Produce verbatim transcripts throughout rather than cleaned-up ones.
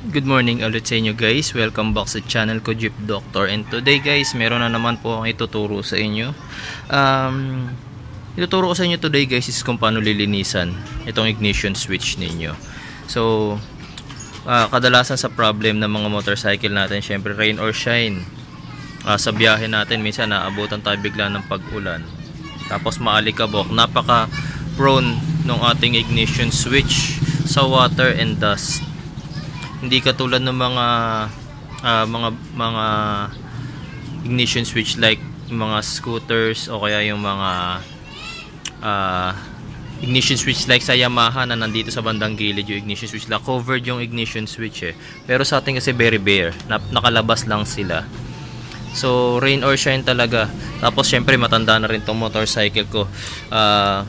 Good morning ulit sa inyo guys. Welcome back sa channel ko, Jeep Doctor. And today guys, meron na naman po akong ituturo sa inyo. Um, ituturo ko sa inyo today guys is kung paano lilinisan itong ignition switch ninyo. So, uh, kadalasan sa problem ng mga motorcycle natin, syempre rain or shine. Uh, sa biyahe natin, minsan naabutan tayo bigla ng pag-ulan. Tapos maalikabok, napaka prone ng ating ignition switch sa water and dust. Hindi katulad ng mga uh, mga mga ignition switch like mga scooters o kaya yung mga uh, ignition switch like sa Yamaha na nandito sa bandang gilid yung ignition switch la covered yung ignition switch eh. Pero sa atin kasi very bare, nakalabas lang sila. So rain or shine talaga. Tapos syempre matanda na rin tong motorcycle ko. Uh,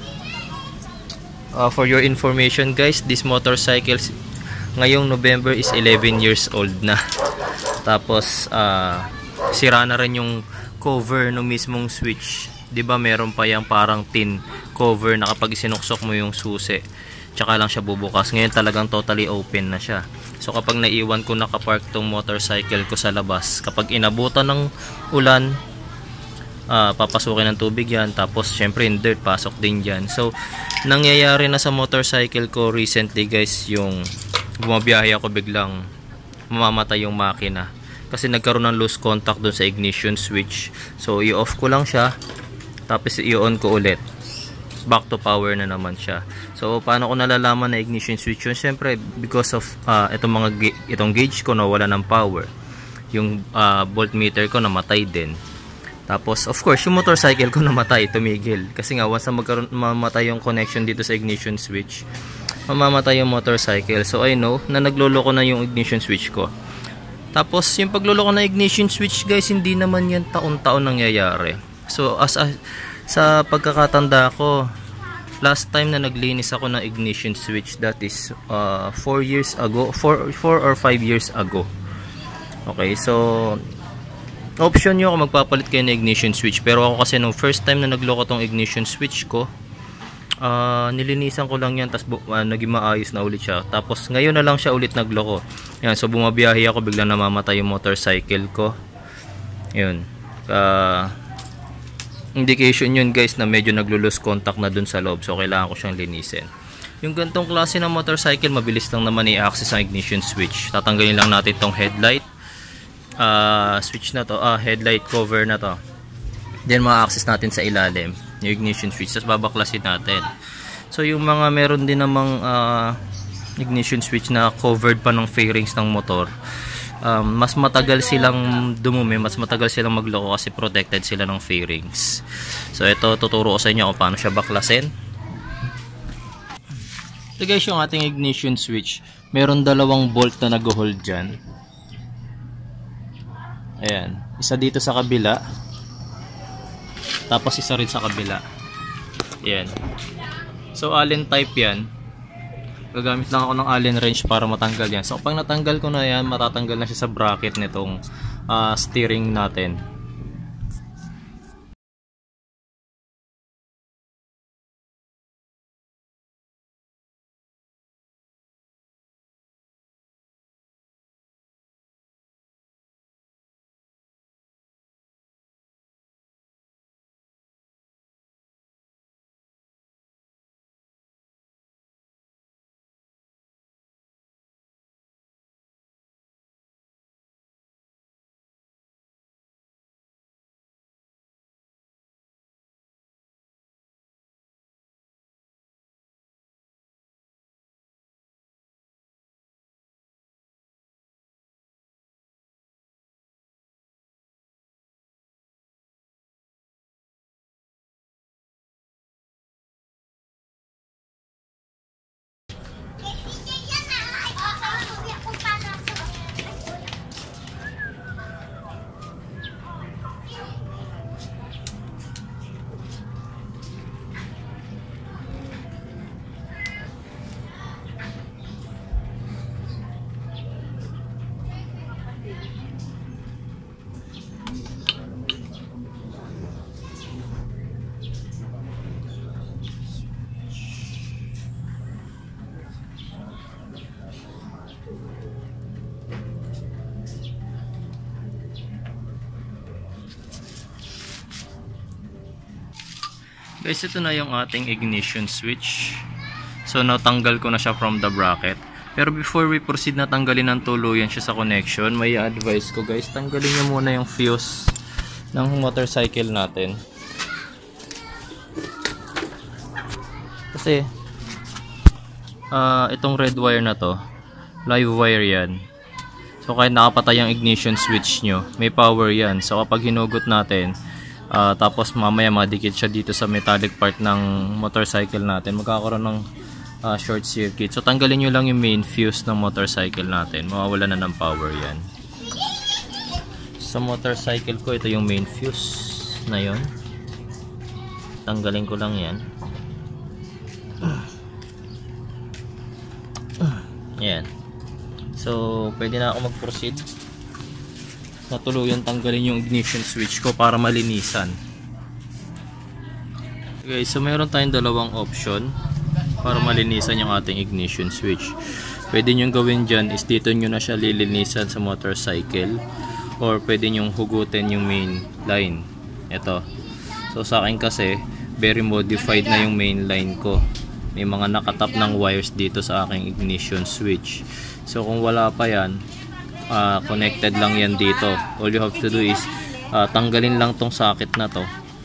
uh, for your information guys, this motorcycle ngayong November is eleven years old na. Tapos uh, sira na rin yung cover ng mismong switch. 'Di ba meron pa yang parang tin cover na kapag isinuksok mo yung susi, tsaka lang siya bubukas. Ngayon talagang totally open na siya. So kapag naiwan ko nakapark tong motorcycle ko sa labas, kapag inabutan ng ulan, uh, papasukin ng tubig yan. Tapos syempre yung dirt, pasok din dyan. So nangyayari na sa motorcycle ko recently guys, yung bumabiyahe ako biglang mamamatay yung makina kasi nagkaroon ng loose contact doon sa ignition switch. So i-off ko lang siya, tapos i-on ko ulit, back to power na naman siya. So paano ko nalalaman na ignition switch yun? Siyempre because of uh, itong mga itong gauge ko na wala ng power, yung uh, voltmeter ko namatay din. Tapos of course yung motorcycle ko namatay, tumigil kasi nga once na magkaroon mamatay yung connection dito sa ignition switch, mamamatay yung motorcycle. So I know na nagloloko na yung ignition switch ko. Tapos yung pagloloko na ignition switch guys, hindi naman yan taon-taon nangyayari. So as a, sa pagkakatanda ko, last time na naglinis ako ng ignition switch, that is uh, four years ago, four or five years ago. Okay, so option nyo kung magpapalit kayo ng ignition switch. Pero ako kasi nung first time na nagloko tong ignition switch ko, Uh, nilinisan ko lang yan, tapos uh, naging maayos na ulit siya. Tapos ngayon na lang siya ulit nagloko. Yan, so bumabiyahe ako, biglang namamatay yung motorcycle ko. Yun, uh, indication yun guys na medyo naglo-lose contact na dun sa loob. So kailangan ko siyang linisin. Yung gantong klase ng motorcycle, mabilis lang naman i-access ang ignition switch. Tatanggalin lang natin tong headlight uh, switch na to, uh, headlight cover na to. Then ma-access natin sa ilalim yung ignition switch, tapos babaklasin natin. So yung mga meron din namang uh, ignition switch na covered pa ng fairings ng motor, um, mas matagal silang dumumi, mas matagal silang magloko kasi protected sila ng fairings. So ito, tuturo ko sa inyo kung paano siya baklasin. So guys, yung ating ignition switch, meron dalawang bolt na nag-hold dyan. Ayan, isa dito sa kabila, tapos isa rin sa kabila. Yan. So allen type yan. Gagamit lang ako ng allen wrench para matanggal yan. So pag natanggal ko na yan, matatanggal na siya sa bracket nitong uh, steering natin. Guys, ito na yung ating ignition switch. So natanggal ko na siya from the bracket. Pero before we proceed na tanggalin ng tuluyan siya sa connection, may advice ko guys, tanggalin nyo muna yung fuse ng motorcycle natin. Kasi uh, itong red wire na to, live wire yan. So kahit nakapatay ang ignition switch nyo, may power yan. So kapag hinugot natin, uh, tapos mamaya madikit siya dito sa metallic part ng motorcycle natin, magkakaroon ng uh, short circuit. So tanggalin nyo lang yung main fuse ng motorcycle natin, mawawala na ng power yan. Sa motorcycle ko, ito yung main fuse na yon. Tanggalin ko lang yan. Yan. So pwede na ako mag-proceed. Natuluyan tanggalin yung ignition switch ko para malinisan. Okay, so meron tayong dalawang option para malinisan yung ating ignition switch. Pwede nyo gawin dyan is dito nyo na siya lilinisan sa motorcycle, or pwede nyo hugutin yung main line. Ito. So sa akin kasi very modified na yung main line ko. May mga nakatap ng wires dito sa aking ignition switch. So kung wala pa yan, uh, connected lang yan dito. All you have to do is uh, tanggalin lang tong socket na to.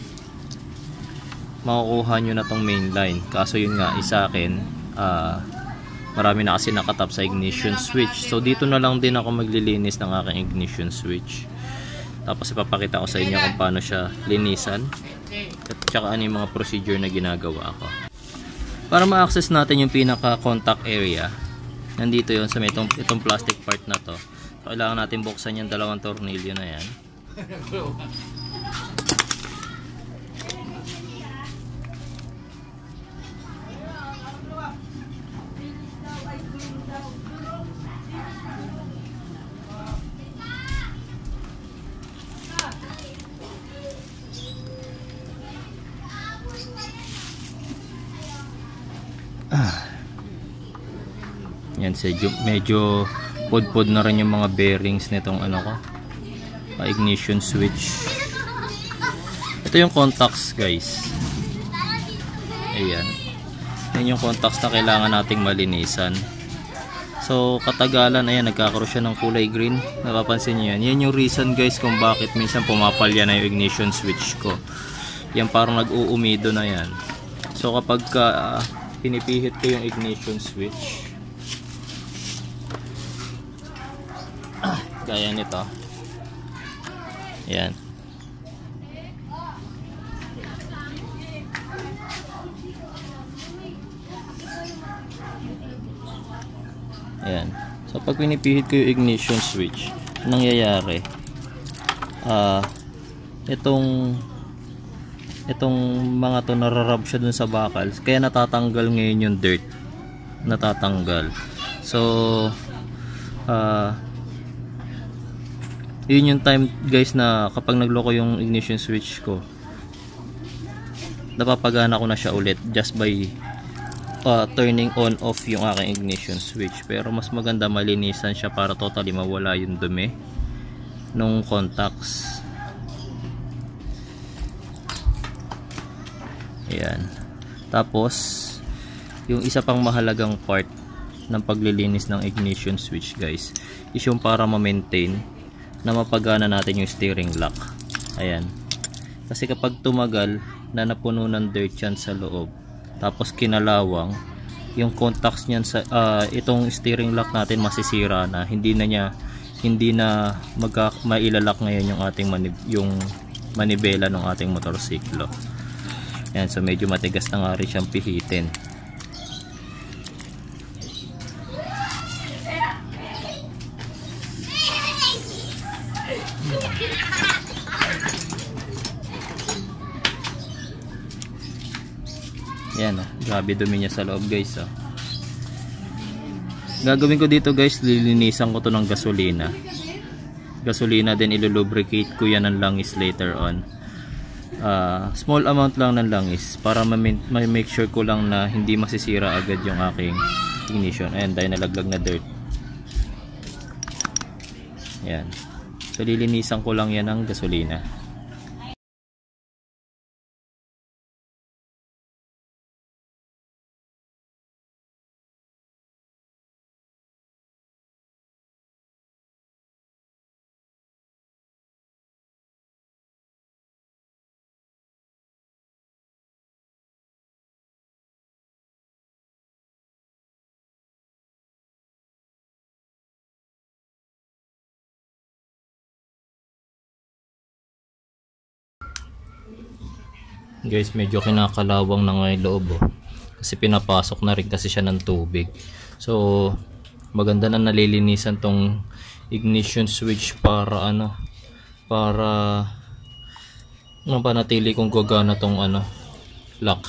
Makukuha nyo na tong main line. Kaso yun nga, isa akin uh, marami na kasi nakatap sa ignition switch. So dito na lang din ako maglilinis ng aking ignition switch. Tapos ipapakita ko sa inyo kung paano siya linisan at saka ano yung mga procedure na ginagawa ko. Para ma-access natin yung pinaka contact area, nandito yon sa may itong, itong plastic part na to. So kailangan natin buksan yung dalawang tornilyo na yan. Yan, medyo pod-pod na rin yung mga bearings nitong ano ko, uh, ignition switch. Ito yung contacts guys. Ayan. Yan yung contacts na kailangan nating malinisan. So katagalan, ayan, nagkakaroon siya ng kulay green. Napapansin nyo yan. Yan yung reason guys kung bakit minsan pumapalya na yung ignition switch ko. Yan parang nag-uumido na yan. So kapag uh, pinipihit ko yung ignition switch, gaya nito, yan, yan. So pag pinipihit ko yung ignition switch, nangyayari ah uh, itong itong mga to nararab siya dun sa bakal, kaya natatanggal ngayon yung dirt, natatanggal. So ah uh, yun yung time guys na kapag nagloko yung ignition switch ko, napapagana ko na siya ulit just by uh, turning on off yung aking ignition switch. Pero mas maganda malinisan siya para totally mawala yung dumi nung contacts. Ayan. Tapos yung isa pang mahalagang part ng paglilinis ng ignition switch guys is yung para ma-maintain na mapagana natin yung steering lock. Ayan. Kasi kapag tumagal na napuno ng dirt yan sa loob, tapos kinalawang, yung contacts niyan sa uh, itong steering lock natin masisira na, hindi na niya hindi na magka, mailalak ngayon yung ating manib, yung manibela ng ating motorsiklo. Ayan, so medyo matigas na nga rin siyang pihitin. Yan, oh, grabe dumi niya sa loob guys. Oh. Gagawin ko dito guys, lilinisan ko to ng gasolina. Gasolina din, ilulubricate ko yan ng langis later on. Uh, small amount lang ng langis para ma-make sure ko lang na hindi masisira agad yung aking ignition. Ayan, dahil nalaglag na dirt. Ayan. So lilinisan ko lang yan ng gasolina. Guys, medyo kinakalawang na nga yung loob, oh. Kasi pinapasok na rin kasi siya ng tubig. So maganda na nalilinisan tong ignition switch para ano, para mapanatili kung gagana tong ano, lock.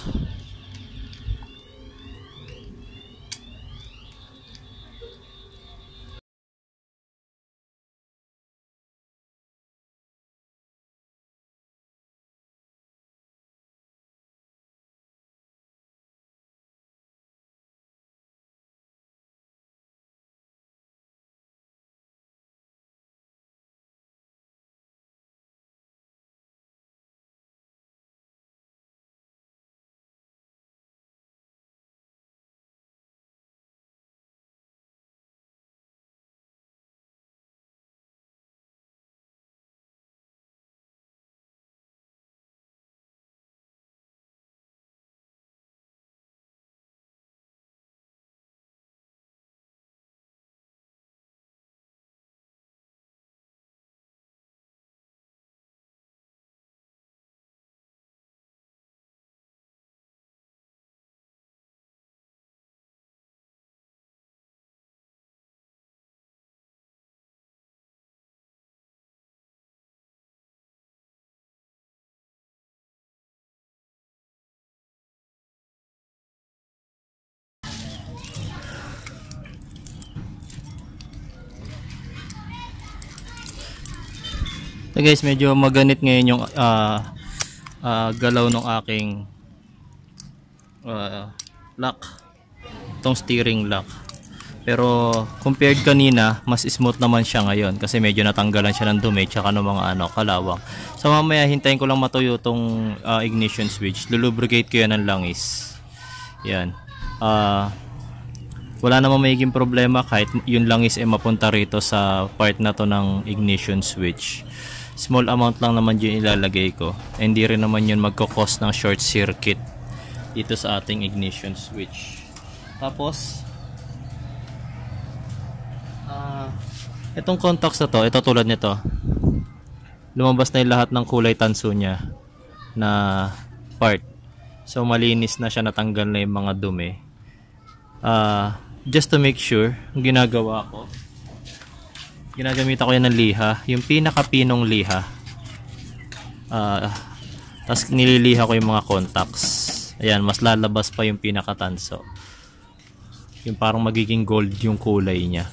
So guys, medyo maganit ngayon yung uh, uh, galaw ng aking uh, lock, itong steering lock. Pero compared kanina, mas smooth naman siya ngayon kasi medyo natanggalan siya ng dumi tsaka ng mga ano, kalawang. So mamaya hintayin ko lang matuyo tong uh, ignition switch. Lulubricate ko yan ng langis. Yan. Uh, wala namang magiging problema kahit yung langis ay mapunta rito sa part na to ng ignition switch. Small amount lang naman yun ilalagay ko. Hindi rin naman yun magkakos ng short circuit dito sa ating ignition switch. Tapos uh, itong contacts na to, ito tulad nito, lumabas na yung lahat ng kulay tanso niya na part. So malinis na siya, natanggal na yung mga dumi. Uh, just to make sure, ang ginagawa ko, ginagamit ako yan ng liha, yung pinakapinong liha. Uh, Tapos nililiha ko yung mga contacts. Ayan, mas lalabas pa yung pinakatanso. Yung parang magiging gold yung kulay niya.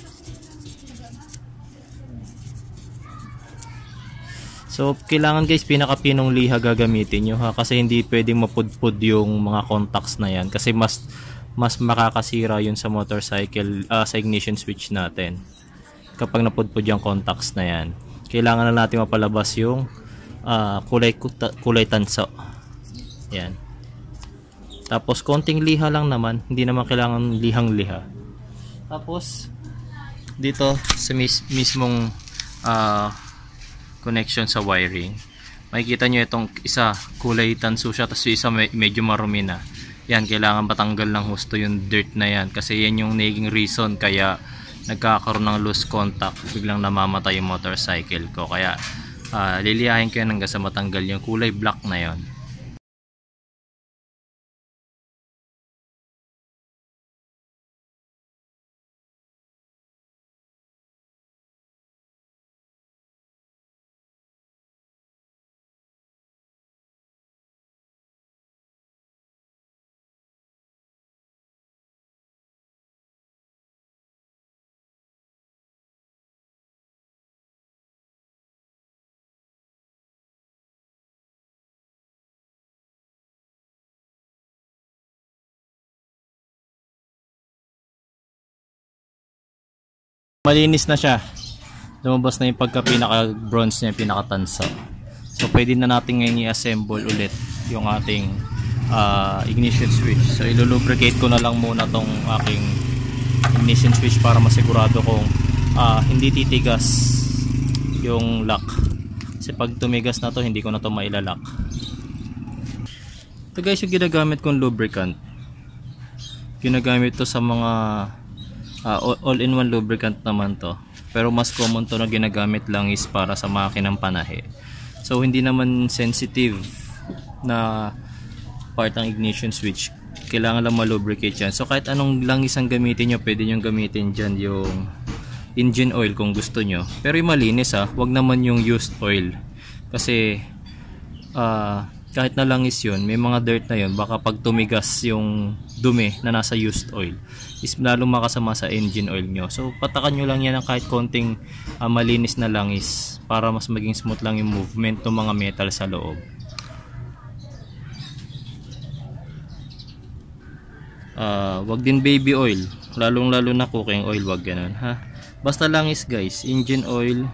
So, kailangan guys, pinakapinong liha gagamitin nyo, ha? Kasi hindi pwedeng mapudpud yung mga contacts na yan. Kasi mas, mas makakasira yun sa motorcycle, uh, sa ignition switch natin. Kapag napudpud yung contacts na yan, kailangan na natin mapalabas yung uh, kulay, kulay tanso. Yan. Tapos konting liha lang naman, hindi naman kailangan lihang liha. Tapos dito sa mis mismong uh, connection sa wiring, makikita nyo itong isa kulay tanso siya, tapos yung isa me medyo marumi na. Yan, kailangan patanggal ng husto yung dirt na yan, kasi yan yung naging reason kaya nagkakaroon ng loose contact, biglang namamatay yung motorcycle ko. Kaya uh, liliyahin ko yan hanggang sa matanggal yung kulay black na yon. Malinis na siya, lumabas na yung pagka pinaka bronze niya, pinaka tanso. So pwede na natin ngayon i-assemble ulit yung ating uh, ignition switch. So ilulubricate ko na lang muna tong aking ignition switch para masigurado kong uh, hindi titigas yung lock. Kasi pag tumigas na to, hindi ko na to mailalak. Ito guys, yung ginagamit kong lubricant, ginagamit to sa mga Uh, all-in-one lubricant naman to, pero mas common to na ginagamit lang is para sa makinang panahe. So hindi naman sensitive na part ng ignition switch, kailangan lang malubricate yan. So kahit anong langis ang gamitin nyo, pwede nyo gamitin dyan yung engine oil kung gusto nyo. Pero yung malinis ha, wag naman yung used oil. Kasi uh, kahit na langis yun, may mga dirt na yun, baka pag tumigas yung dumi na nasa used oil, is lalong makasama sa engine oil nyo. So patakan nyo lang yan ng kahit konting uh, malinis na langis para mas maging smooth lang yung movement ng mga metal sa loob. Uh, wag din baby oil, lalong lalo na cooking oil, wag ganun ha. Basta langis guys, engine oil.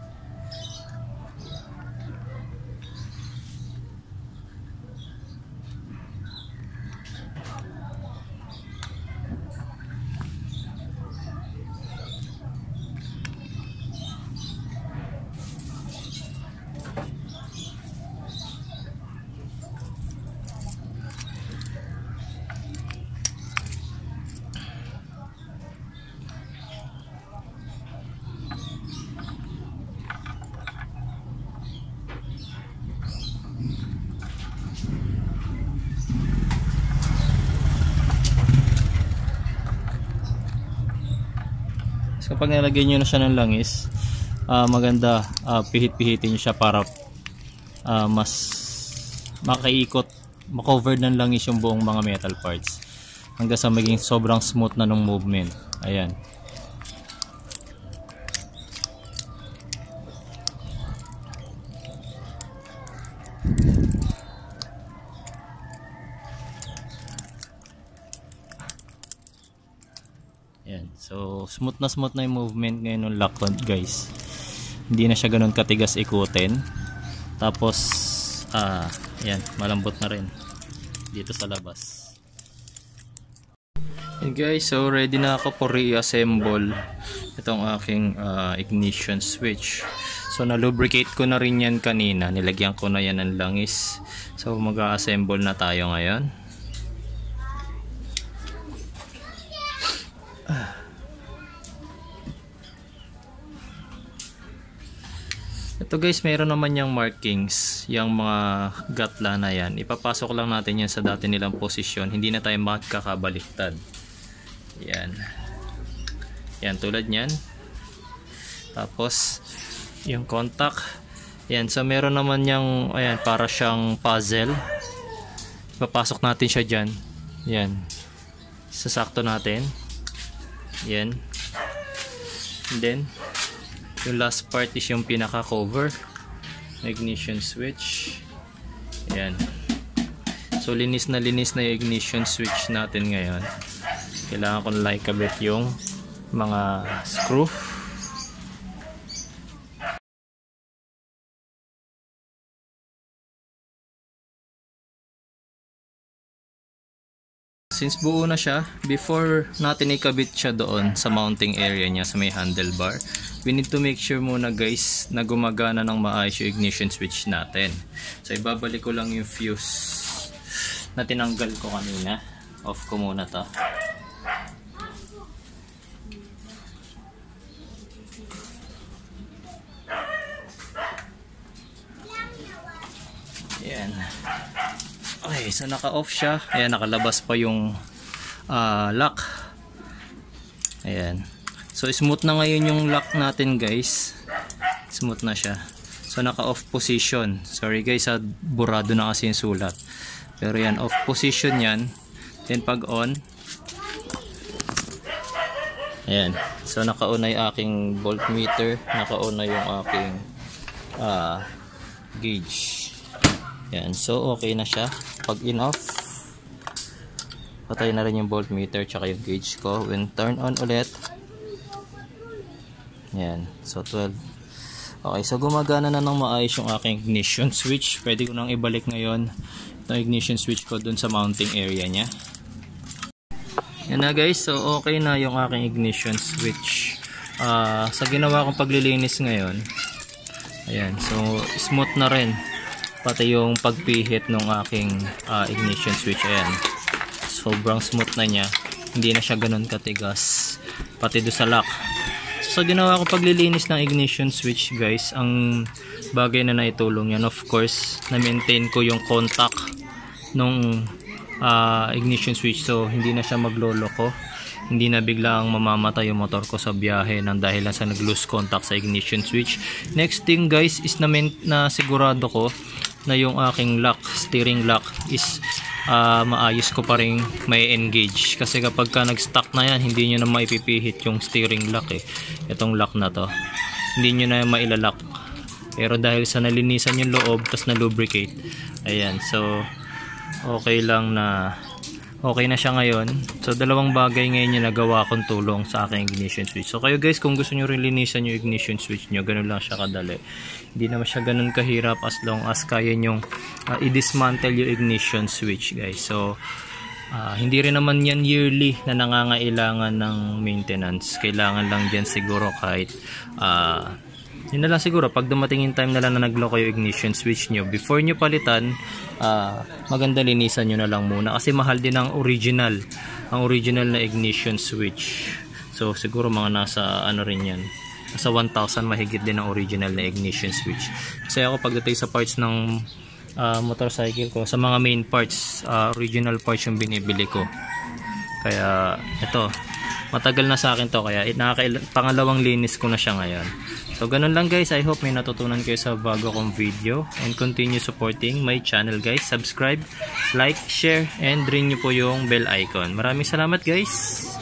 Kapag nilagay nyo na siya ng langis, uh, maganda uh, pihit-pihitin nyo siya para uh, mas makaikot, makover ng langis yung buong mga metal parts hanggang sa maging sobrang smooth na ng movement. Ayan. Yan. So, smooth na smooth na yung movement ngayon ng lock guys. Hindi na siya ganun katigas ikutin. Tapos, ah, yan, malambot na rin dito sa labas. And guys, so ready na ako for reassemble itong aking uh, ignition switch. So, na-lubricate ko na rin yan kanina. Nilagyan ko na yan ng langis. So, mag-assemble na tayo ngayon. Ito guys, mayroon naman yung markings, yung mga gatla na yan. Ipapasok lang natin yan sa dati nilang posisyon. Hindi na tayo magkakabaliktad. Yan. Yan, tulad nyan. Tapos, yung contact. Yan, so meron naman yung, ayan, para siyang puzzle. Ipapasok natin siya dyan. Yan. Sasakto natin. Yan. And then, yung last part is yung pinaka cover, ignition switch. Ayan. So linis na linis na yung ignition switch natin ngayon. Kailangan ko na like kabit yung mga screw. Since buo na siya, before natin ikabit siya doon sa mounting area niya sa may handlebar, we need to make sure muna guys na gumagana ng maayos yung ignition switch natin. So ibabalik ko lang yung fuse na tinanggal ko kanina. Off ko muna to. Ayan. Okay, so naka-off siya. Ayan, nakalabas pa yung uh, lock. Ayan. So smooth na ngayon yung lock natin guys. Smooth na siya. So naka-off position. Sorry guys, ha, burado na kasi yung sulat. Pero yan, off position yan. Then pag on, ayan. So naka-on na yung aking voltmeter. Naka-on na yung aking uh, gauge. Yan, so okay na siya. Pag in off, patay na rin yung voltmeter tsaka yung gauge ko. When turn on ulit, yan, so twelve. Okay, so gumagana na ng maayos yung aking ignition switch. Pwede ko nang ibalik ngayon itong ignition switch ko dun sa mounting area nya. Yan na guys, so okay na yung aking ignition switch. Uh, sa ginawa kong paglilinis ngayon, ayan, so smooth na rin pati yung pagpihit ng aking uh, ignition switch. Ayan, sobrang smooth na niya, hindi na siya ganun katigas pati do sa lock. So sa ginawa ko paglilinis ng ignition switch guys, ang bagay na naitulong yan, of course, na maintain ko yung contact nung uh, ignition switch, so hindi na siya magloloko, hindi na biglang mamamatay yung motor ko sa biyahe nang dahil lang sa nag-lose contact sa ignition switch. Next thing guys is na, na sigurado ko na yung aking lock, steering lock is uh, maayos ko pa rin may engage, kasi kapag ka nag-stuck na yan, hindi nyo na maipipihit yung steering lock eh. Itong lock na to hindi nyo na mailalak, pero dahil sa nalinisan yung loob tapos na lubricate, ayan, so okay lang na okay na siya ngayon. So dalawang bagay ngayon yung nagawa kong tulong sa aking ignition switch. So kayo guys, kung gusto nyo rin linisan yung ignition switch nyo, ganun lang siya kadali, hindi naman siya ganun kahirap as long as kaya nyo uh, i-dismantle yung ignition switch guys. So uh, hindi rin naman yan yearly na nangangailangan ng maintenance, kailangan lang dyan siguro kahit uh, yun na lang siguro pag dumating yung time na lang na nagloko yung ignition switch nyo, before nyo palitan, uh, maganda linisan nyo na lang muna, kasi mahal din ang original ang original na ignition switch. So siguro mga nasa ano rin yan, nasa one thousand mahigit din ang original na ignition switch. Kasi ako pagdating sa parts ng uh, motorcycle ko, sa mga main parts, uh, original parts yung binibili ko, kaya ito matagal na sa akin to, kaya pangalawang linis ko na siya ngayon. So ganun lang guys, I hope may natutunan kayo sa bago kong video, and continue supporting my channel guys. Subscribe, like, share, and ring nyo po yung bell icon. Maraming salamat guys.